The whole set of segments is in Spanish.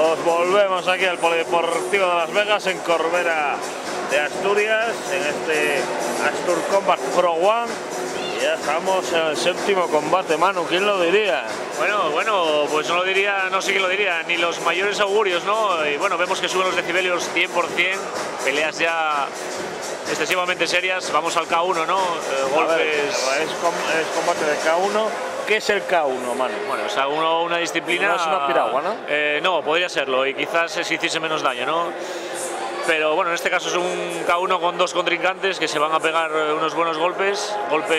Pues volvemos aquí al Polideportivo de Las Vegas, en Corbera de Asturias, en este Astur Combat Pro One. Y ya estamos en el séptimo combate, Manu, ¿quién lo diría? Bueno, pues no lo diría, no sé quién lo diría, ni los mayores augurios, ¿no? Y bueno, vemos que suben los decibelios 100%, peleas ya excesivamente serias. Vamos al K1, ¿no? Golpes. Ver, es combate de K1. ¿Qué es el K1, Manu? Bueno, es una disciplina. No es una piragua, ¿no? No, podría serlo, y quizás se hiciese menos daño, ¿no? Pero bueno, en este caso es un K1 con dos contrincantes que se van a pegar unos buenos golpes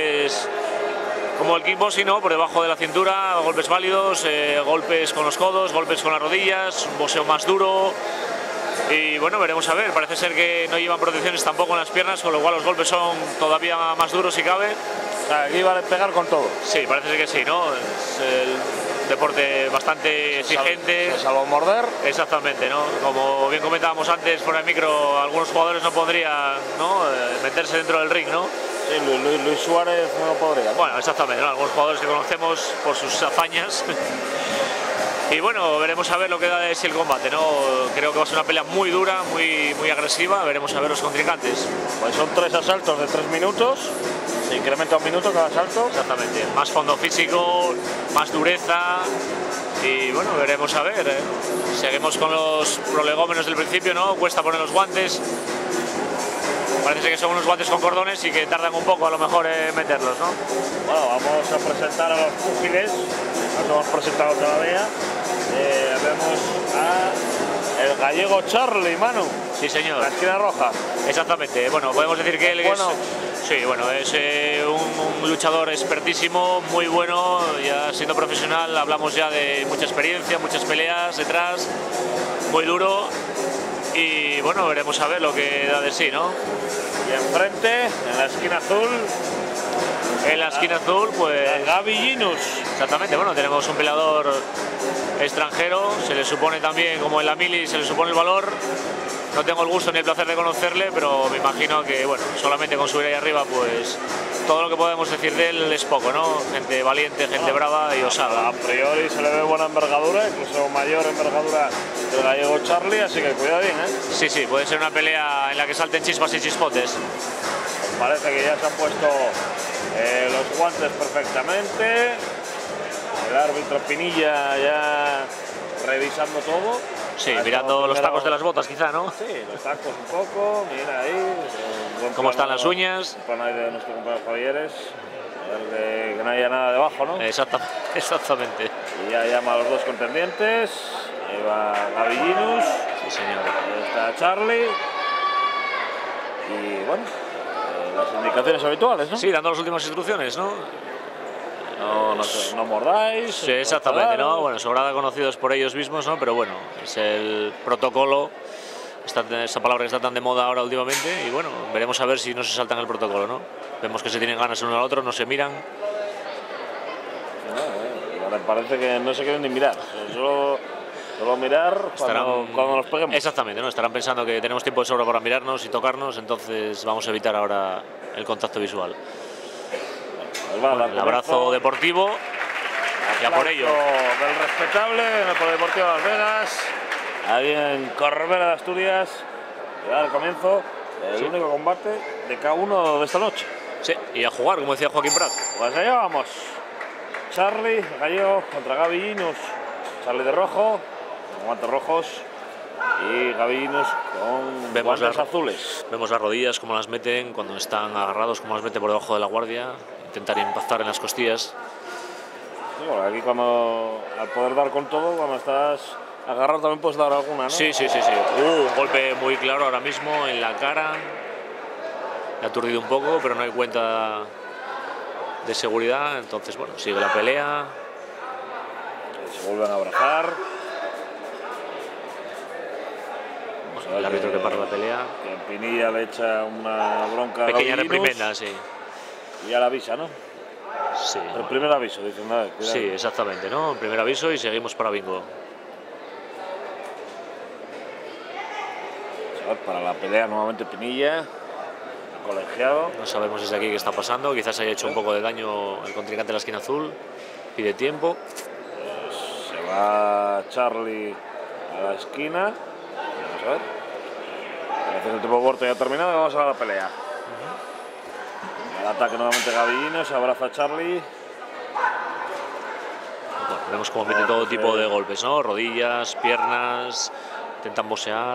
como el kickboxing, ¿no? Por debajo de la cintura, golpes válidos, golpes con los codos, golpes con las rodillas, un boxeo más duro. Y bueno, veremos a ver, parece ser que no llevan protecciones tampoco en las piernas, con lo cual los golpes son todavía más duros si cabe. O sea, aquí vale pegar con todo. Sí, parece ser que sí, ¿no? Es el deporte bastante exigente. Salvo morder. Exactamente, ¿no? Como bien comentábamos antes por el micro, algunos jugadores no podrían, ¿no? Meterse dentro del ring, ¿no? Sí, Luis Suárez no podría, ¿no? Bueno, exactamente, ¿no? Algunos jugadores que conocemos por sus hazañas. Y bueno, veremos a ver lo que da de sí el combate, ¿no? Creo que va a ser una pelea muy dura, muy agresiva. Veremos a ver los contrincantes. Pues son 3 asaltos de 3 minutos. Se incrementa 1 minuto cada asalto. Exactamente. Más fondo físico, más dureza. Y bueno, veremos a ver. Seguimos con los prolegómenos del principio, ¿no? Cuesta poner los guantes. Parece que son unos guantes con cordones y que tardan un poco a lo mejor en meterlos, ¿no? Bueno, vamos a presentar a los púgiles. No los hemos presentado todavía. Vemos a el gallego Charlie, Manu. Sí, señor. La esquina roja. Exactamente. Bueno, podemos decir que él bueno. es un luchador expertísimo, muy bueno. Ya siendo profesional hablamos ya de mucha experiencia, muchas peleas detrás, muy duro. Y bueno, veremos a ver lo que da de sí, ¿no? Y enfrente, en la esquina azul. En la esquina azul, pues Gabi Ginus. Exactamente, bueno, tenemos un peleador extranjero, se le supone también, como en la mili, se le supone el valor. No tengo el gusto ni el placer de conocerle, pero me imagino que, bueno, solamente con subir ahí arriba, pues todo lo que podemos decir de él es poco, ¿no? Gente valiente, gente brava y osada. A priori se le ve buena envergadura, incluso mayor envergadura del gallego Charlie, así que cuidado bien, ¿eh? Sí, puede ser una pelea en la que salten chispas y chispotes. Parece que ya se han puesto los guantes perfectamente. El árbitro Pinilla ya revisando todo. Sí, mirando los tacos de las botas quizá, ¿no? Sí, los tacos un poco, mira ahí. Cómo están las uñas. Un plano ahí de nuestro compañero Javieres. El de que no haya nada debajo, ¿no? Exactamente. Y ya llama a los dos contendientes. Ahí va Gabi Ginus. Sí, señor. Ahí está Charlie. Y bueno, las indicaciones habituales, ¿no? Sí, dando las últimas instrucciones, ¿no? No mordáis. Sí, exactamente, ¿no? Bueno, sobrada conocidos por ellos mismos, ¿no? Pero bueno, es el protocolo, esta palabra que está tan de moda ahora últimamente, y bueno, veremos a ver si no se saltan el protocolo, ¿no? Vemos que se tienen ganas uno al otro, no se miran. Me parece que no se quieren ni mirar, solo mirar cuando nos peguemos. Exactamente, ¿no? Estarán pensando que tenemos tiempo de sobra para mirarnos y tocarnos, entonces vamos a evitar ahora el contacto visual. Bueno, el abrazo deportivo y a por ello. Del respetable en el Polideportivo de Las Vegas, ahí en Corbera de Asturias. Y ahora comienzo el único combate de K1 de esta noche. Sí, y a jugar, como decía Joaquín Prat. Pues allá vamos. Charlie gallego contra Gabi Ginus. Charlie de rojo, con guantes rojos. Y Gabi Ginus con guantes azules. Vemos las rodillas, cómo las meten cuando están agarrados, cómo las meten por debajo de la guardia. Intentar impactar en las costillas. Sí, bueno, aquí al poder dar con todo, cuando estás agarrado también puedes dar alguna, ¿no? Sí. Un golpe muy claro ahora mismo en la cara. Le ha aturdido un poco, pero no hay cuenta de seguridad. Entonces, bueno, sigue la pelea. Se vuelven a abrazar. El árbitro que para la pelea. Que Pinilla le echa una bronca. Pequeña reprimenda, sí. Y ya la avisa, ¿no? Sí. El primer aviso, dicen, nada, cuidado. Sí, exactamente, ¿no? El primer aviso y seguimos para bingo. Para la pelea nuevamente Pinilla, colegiado. No sabemos desde aquí qué está pasando, quizás haya hecho un poco de daño el contrincante de la esquina azul. Pide tiempo. Pues se va Charlie a la esquina. Vamos a ver. Parece que el tiempo muerto ya ha terminado y vamos a la pelea. El ataque nuevamente Gavillino, se abraza a Charlie. Bueno, vemos cómo mete todo tipo de golpes, ¿no? Rodillas, piernas, intentan boxear.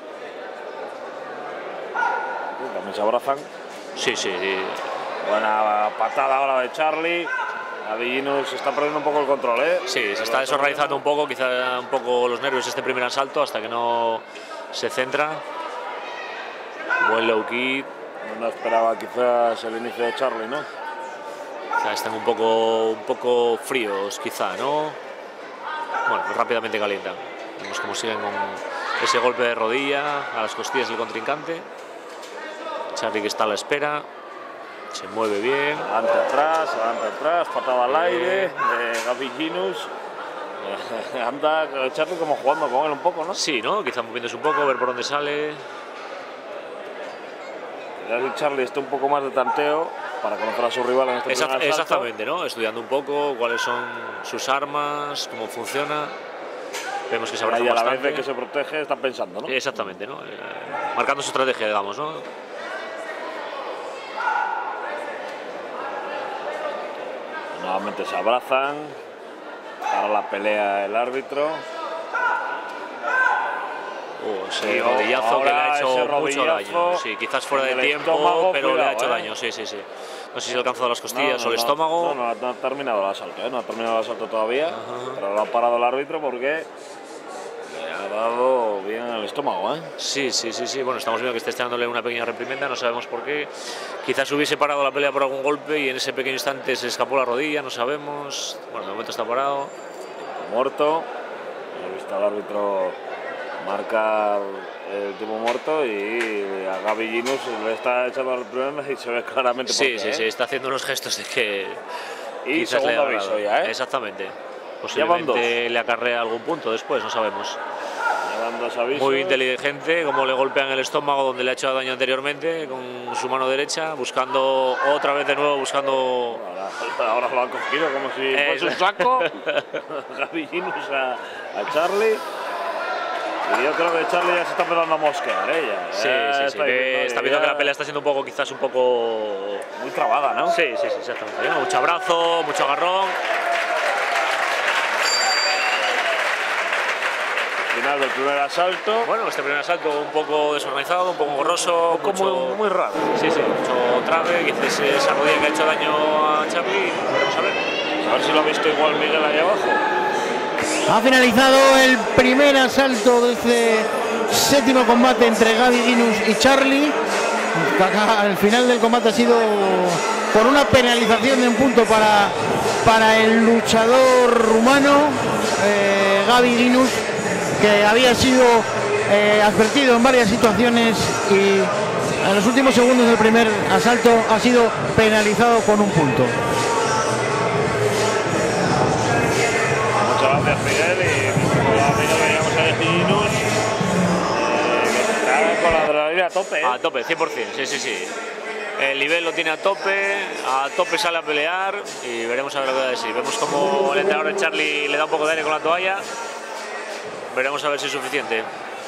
También se abrazan. Sí. Buena patada ahora de Charlie. Gavillino se está perdiendo un poco el control, ¿eh? Sí, se está desorganizando un poco, quizá un poco los nervios este primer asalto hasta que no se centra. Buen low kick. No esperaba quizás el inicio de Charlie, ¿no? Quizá están un poco fríos, quizá, ¿no? Bueno, pues rápidamente calientan. Vemos cómo siguen con ese golpe de rodilla a las costillas del contrincante. Charlie que está a la espera. Se mueve bien. Adelante atrás, patada al aire de Gavillinus. Anda Charlie como jugando con él un poco, ¿no? Sí, ¿no? Quizá moviéndose un poco, ver por dónde sale. Quizás Charlie esté un poco más de tanteo para conocer a su rival en este primer asalto. Exactamente, ¿no? Estudiando un poco cuáles son sus armas, cómo funciona. Vemos que se abraza bastante. Y a la vez de que se protege, está pensando, ¿no? Exactamente, ¿no? Marcando su estrategia, digamos, ¿no? Nuevamente se abrazan. Para la pelea el árbitro. Ese rodillazo que le ha hecho mucho daño. Sí, quizás fuera de tiempo, pero le ha hecho daño. Sí. No sé si ha alcanzado las costillas o el estómago. No ha terminado el asalto, ¿eh? No ha terminado el asalto todavía. Pero lo ha parado el árbitro porque le ha dado bien el estómago, ¿eh? Sí. Bueno, estamos viendo que está dándole una pequeña reprimenda, no sabemos por qué. Quizás hubiese parado la pelea por algún golpe y en ese pequeño instante se escapó la rodilla, no sabemos. Bueno, de momento está parado. Muerto. He visto al árbitro marcar el tiempo muerto y a Gavillinus le está echando el problema y se ve claramente por qué. Sí, está haciendo unos gestos de que y segundo aviso ya, ¿eh? Exactamente. Posiblemente le acarrea algún punto después, no sabemos. Muy inteligente, como le golpean el estómago donde le ha hecho daño anteriormente con su mano derecha, buscando otra vez de nuevo, buscando... Ahora lo han cogido como si fuese un saco. Gavillinus a Charlie. Y yo creo que Charlie ya se está empezando a mosquear, ¿eh? Sí. Está viendo que la pelea está siendo quizás un poco... muy trabada, ¿no? Sí, exactamente. Mucho abrazo, mucho agarrón. Final del primer asalto. Bueno, este primer asalto un poco desorganizado, un poco borroso, muy raro. Sí, mucho trabe, quizás esa rodilla que ha hecho daño a Charlie, veremos a ver si lo ha visto igual Miguel ahí abajo. Ha finalizado el primer asalto de este séptimo combate entre Gavillinus y Charlie. Al final del combate ha sido por una penalización de un punto para el luchador rumano Gavillinus, que había sido advertido en varias situaciones y en los últimos segundos del primer asalto ha sido penalizado con un punto. Muchas gracias, Miguel, y amigos veníamos a Gavillinus que está con la adrenalina a tope, ¿eh? A tope, 100%, sí. El nivel lo tiene a tope sale a pelear y veremos a ver lo que va a decir. Vemos como el entrenador de Charlie le da un poco de aire con la toalla. Veremos a ver si es suficiente.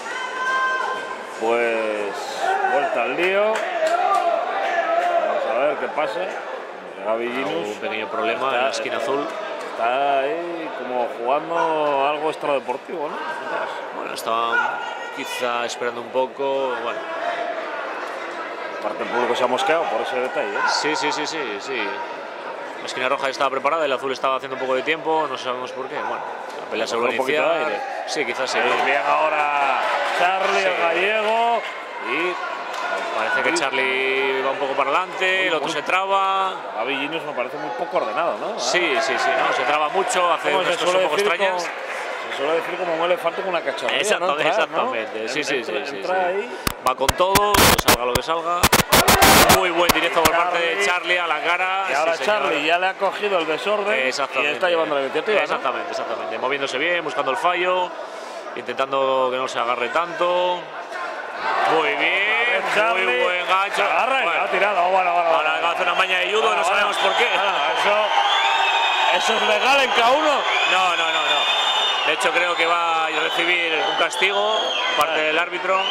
Pues vuelta al lío. Vamos a ver qué pasa. Gavillinus. Un pequeño problema en la esquina azul. Está ahí como jugando algo extradeportivo, ¿no? Bueno, estaba quizá esperando un poco. Bueno. Parte del público se ha mosqueado por ese detalle, ¿eh? Sí. La esquina roja estaba preparada, el azul estaba haciendo un poco de tiempo, no sabemos por qué. Bueno, la pelea se vuelve a iniciar. Sí, quizás sí. Bien ahora Charlie, el gallego. Y parece que Charlie va un poco para adelante, el otro se traba. Gavillinus me parece muy poco ordenado, ¿no? Sí, ¿no? Se traba mucho, hace unas cosas un poco extrañas. Se suele decir como un elefante con una cacharrería. Exactamente, ¿no? Sí. Ahí. Va con todo, salga lo que salga. Muy buen directo por parte de Charlie a la cara. Y ahora Charlie ya le ha cogido el desorden y está llevando la iniciativa, ¿no? Exactamente. Moviéndose bien, buscando el fallo, intentando que no se agarre tanto. Muy bien, Charlie, muy buen gancho. Ha tirado, bueno. Ahora va a hacer una maña de judo, no sabemos por qué. ¿Eso es legal en K1? No. De hecho, creo que va a recibir un castigo parte del árbitro.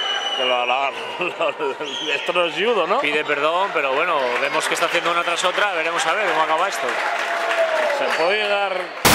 Esto no es judo, ¿no? Pide perdón, pero bueno, vemos que está haciendo una tras otra. Veremos a ver cómo acaba esto. ¿Se puede llegar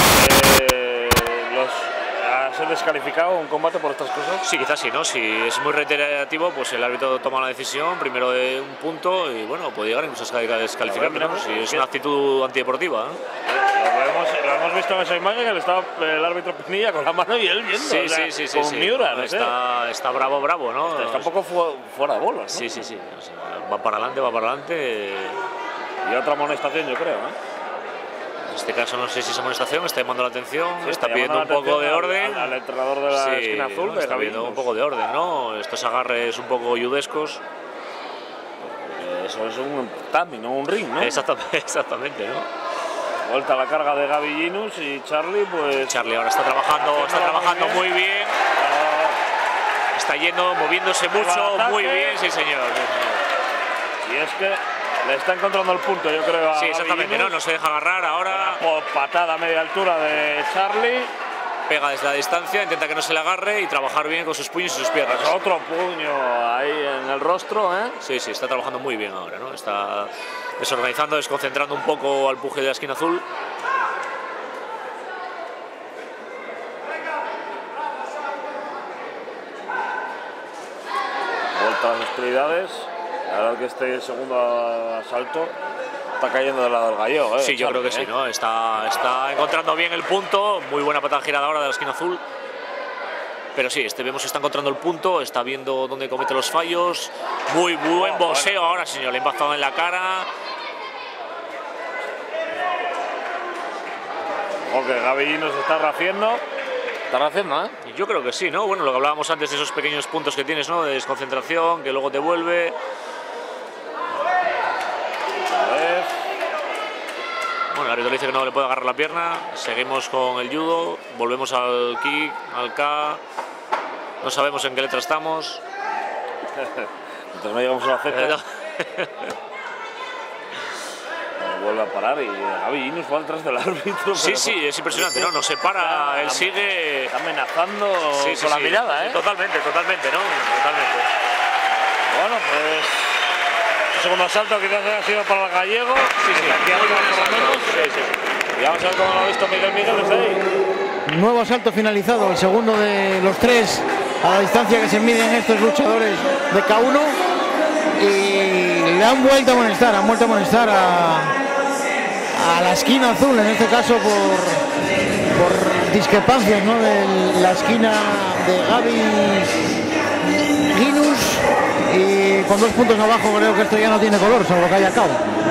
a ser descalificado un combate por estas cosas? Sí, quizás sí, ¿no? Si es muy reiterativo, pues el árbitro toma la decisión, primero de un punto y bueno, puede llegar incluso a descalificar, ¿no? Si es una actitud antideportiva, ¿no? Lo hemos visto en esa imagen, que estaba el árbitro Pinilla con la mano y él viendo. Sí, o sea, sí. con Miura, no sé. Está bravo, ¿no? Está un poco fuera de bolas, ¿no? Sí. O sea, va para adelante. Y otra amonestación, yo creo, ¿eh? En este caso no sé si es amonestación, está llamando la atención, sí, está pidiendo un poco de orden. Al entrenador de la esquina azul, está pidiendo un poco de orden, ¿no? Estos agarres un poco judescos. Eso es un tatami, no un ring, ¿no? Exactamente, ¿no? Vuelta a la carga de Gabi Ginus y Charlie, pues... Charlie ahora está trabajando muy bien. Está moviéndose mucho, muy bien, sí señor. Y es que le está encontrando el punto, yo creo. Sí, exactamente, no se deja agarrar ahora. Patada a media altura de Charlie. Pega desde la distancia, intenta que no se le agarre y trabajar bien con sus puños y sus piernas. Pues otro puño ahí en el rostro, ¿eh? Sí, está trabajando muy bien ahora, ¿no? Está desorganizando, desconcentrando un poco al puje de la esquina azul. Vuelta a las hostilidades. La verdad que este segundo asalto está cayendo del lado del gallego, ¿eh? Sí, yo creo que sí, ¿no? Está encontrando bien el punto. Muy buena patada girada ahora de la esquina azul. Pero sí, vemos que está encontrando el punto, está viendo dónde comete los fallos. Muy buen boxeo ahora, señor. Le ha impactado en la cara. Ojo que Gabi Ginus está rehaciendo. Está rehaciendo, ¿eh? Yo creo que sí, ¿no? Bueno, lo que hablábamos antes de esos pequeños puntos que tienes, ¿no? De desconcentración, que luego te vuelve. Bueno, el árbitro dice que no le puede agarrar la pierna. Seguimos con el judo. Volvemos al kick, al K. No sabemos en qué letra estamos. Entonces no llegamos a la Z. Vuelve a parar y Gabi Ginus va detrás del árbitro. Sí, es impresionante, ¿no? No se para, él sigue. Está amenazando con la mirada, ¿eh? Totalmente, ¿no? Totalmente. Bueno, pues. El segundo asalto quizás haya sido para el gallego. Sí. Y vamos a ver cómo lo ha visto Miguel desde ahí. Nuevo asalto finalizado, el segundo de los tres a la distancia que se miden estos luchadores de K1. Y le han vuelto a amonestar, a la esquina azul, en este caso por discrepancias, ¿no? De la esquina de Gabi Ginus, y con 2 puntos abajo creo que esto ya no tiene color, salvo que haya KO.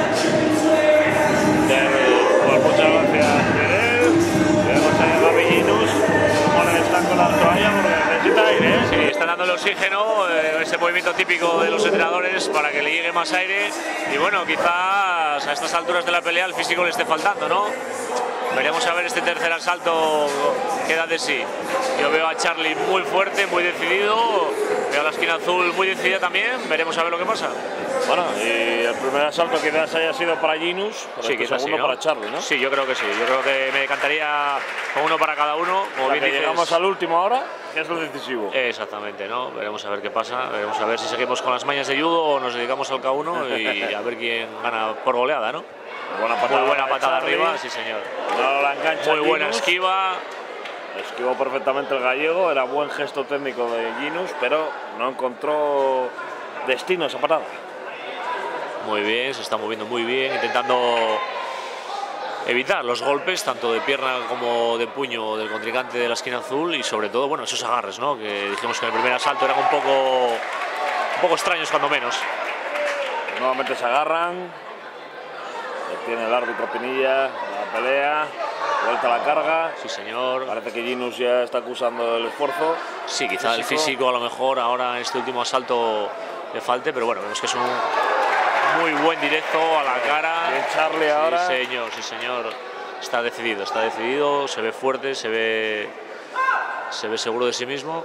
Pues muchas gracias, Miguel. Vemos a Gabi Ginus cómo le están con la toalla porque necesita aire, ¿eh? Sí, está dando el oxígeno, ese movimiento típico de los entrenadores para que le llegue más aire. Y bueno, quizás a estas alturas de la pelea el físico le esté faltando, ¿no? Veremos a ver este tercer asalto qué da de sí. Yo veo a Charlie muy fuerte, muy decidido. Veo a la esquina azul muy decidida también. Veremos a ver lo que pasa. Bueno, y el primer asalto quizás haya sido para Ginus, pero sí, el segundo sí, ¿no? para Charlie, ¿no? Sí, yo creo que sí. Yo creo que me decantaría con uno para cada uno. Como bien dices, llegamos al último ahora, que es lo decisivo. Exactamente, ¿no? Veremos a ver qué pasa. Veremos a ver si seguimos con las mañas de judo o nos dedicamos al K1 y a ver quién gana por goleada, ¿no? Muy buena patada arriba, sí señor. No la engancha. Muy buena esquiva. Esquivó perfectamente el gallego, era buen gesto técnico de Ginus, pero no encontró destino esa patada. Muy bien, se está moviendo muy bien, intentando evitar los golpes, tanto de pierna como de puño del contrincante de la esquina azul y sobre todo, bueno, esos agarres, ¿no? Que dijimos que en el primer asalto eran un poco extraños cuando menos. Nuevamente se agarran. Tiene el árbitro Pinilla, la pelea, vuelta a la carga. Sí, señor. Parece que Ginus ya está acusando el esfuerzo. Sí, quizá el físico a lo mejor ahora en este último asalto le falte, pero bueno, vemos que es un muy buen directo a la cara. Bien Charlie ahora. Sí, señor. Está decidido, se ve fuerte, se ve seguro de sí mismo.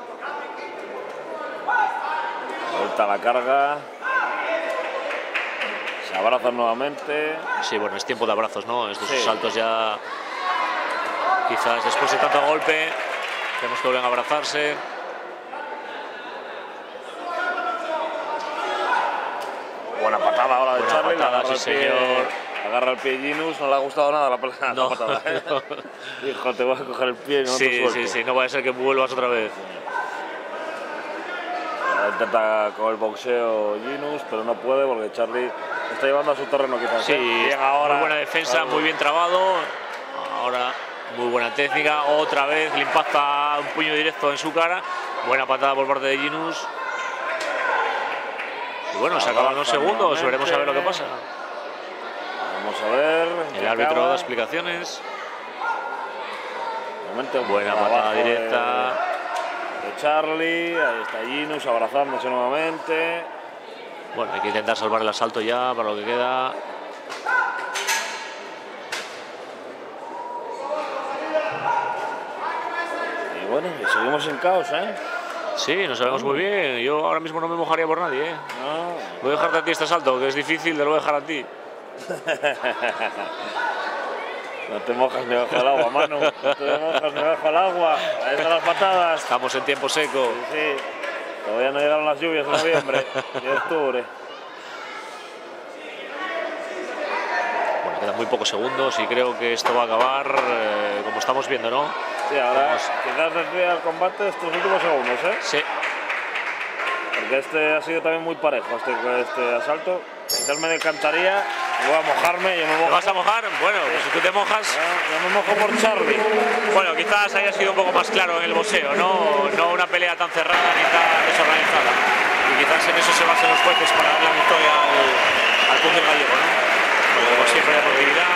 Vuelta a la carga. Se abrazan nuevamente. Sí, bueno, es tiempo de abrazos, ¿no? Estos asaltos ya Quizás después de tanto golpe, tenemos que volver a abrazarse. Buena patada ahora de Buena Charlie. patada, sí, señor. Agarra el pie Ginus, no le ha gustado nada la patada. No, No. Hijo, te voy a coger el pie y no te sí, suelto. sí, sí, no vaya a ser que vuelvas otra vez. Intenta con el boxeo Ginus, pero no puede porque Charlie está llevando a su terreno quizás. Sí, bien ahora. muy buena defensa, muy bien trabado. Ahora muy buena técnica, otra vez le impacta un puño directo en su cara. Buena patada por parte de Ginus. Y bueno, se acaban los segundos, veremos a ver lo que pasa. Vamos a ver. El árbitro da explicaciones. Buena abajo patada directa. De Charlie, ahí está Ginus abrazándose nuevamente. Bueno, hay que intentar salvar el asalto ya para lo que queda. Y bueno, y seguimos en caos, ¿eh? Sí, nos sabemos muy bien. Yo ahora mismo no me mojaría por nadie, ¿eh? No. Voy a dejarte a ti este asalto, que es difícil, te lo voy a dejar a ti. No te mojas ni bajo el agua, Manu. No te mojas ni bajo el agua. Ahí están las patadas. Estamos en tiempo seco. Sí, sí. Todavía no llegaron las lluvias de noviembre ni de octubre. Bueno, quedan muy pocos segundos y creo que esto va a acabar como estamos viendo, ¿no? Sí, ahora quizás desvía el combate estos últimos segundos, ¿eh? Sí. Porque este ha sido también muy parejo, este asalto. Quizás me decantaría, voy a mojarme, yo me mojo. ¿Te vas a mojar? Bueno, pues si tú te mojas... Yo me mojo por Charlie. Bueno, quizás haya sido un poco más claro en el boxeo, no una pelea tan cerrada ni tan desorganizada. Y quizás en eso se basen los jueces para dar la victoria al puño gallego, ¿no? Bueno, como siempre, deportividad.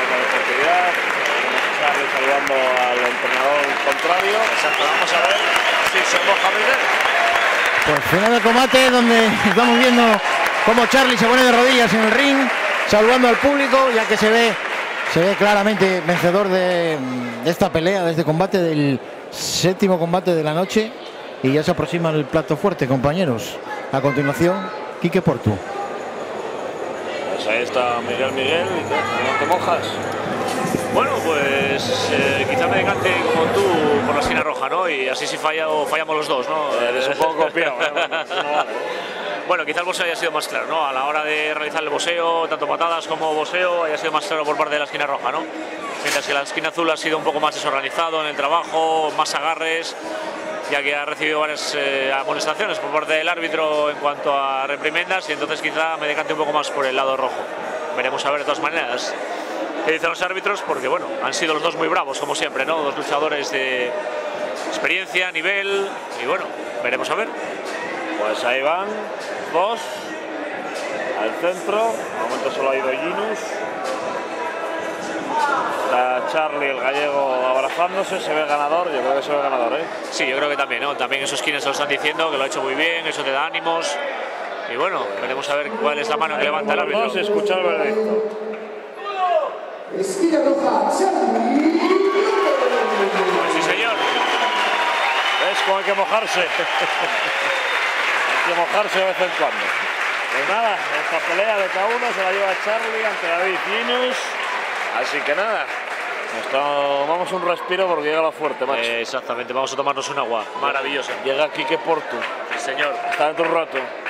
Charlie saludando al entrenador contrario. Exacto, vamos a ver si se moja Miguel. Pues final del combate donde estamos viendo cómo Charlie se pone de rodillas en el ring, saludando al público, ya que se ve claramente vencedor de esta pelea, de este combate, del séptimo combate de la noche, y ya se aproxima el plato fuerte, compañeros. A continuación, Quique Portu. Pues ahí está Miguel, no te mojas. Bueno, pues quizá me decante como tú por la esquina roja, ¿no? Y así si fallamos los dos, ¿no? Eres un poco copiado, ¿eh? Bueno, quizá el boxeo haya sido más claro, ¿no? A la hora de realizar el boxeo, tanto patadas como boxeo, haya sido más claro por parte de la esquina roja, ¿no? Mientras que la esquina azul ha sido un poco más desorganizado en el trabajo, más agarres, ya que ha recibido varias amonestaciones por parte del árbitro en cuanto a reprimendas, y entonces quizá me decante un poco más por el lado rojo. Veremos a ver de todas maneras qué dicen los árbitros, porque bueno, han sido los dos muy bravos, como siempre, ¿no? Dos luchadores de experiencia, nivel, y bueno, veremos a ver. Pues ahí van, dos, al centro, de momento solo ha ido Ginus. Está Charlie, el gallego, abrazándose, se ve ganador, yo creo que se ve ganador, ¿eh? Sí, yo creo que también, ¿no? También esos quienes lo están diciendo, que lo ha hecho muy bien, eso te da ánimos, y bueno, veremos a ver cuál es la mano que levanta el árbitro. Vamos a escuchar el veredicto. Esquina roja, Charlie. Pues sí, señor. Es como hay que mojarse. Hay que mojarse de vez en cuando. Pues nada, esta pelea de cada uno se la lleva Charlie ante David Ginus. Así que nada, nos tomamos un respiro porque llega la fuerte, macho. Exactamente, vamos a tomarnos un agua. Maravillosa. Llega Quique Portu. Sí, señor. Hasta dentro de un rato.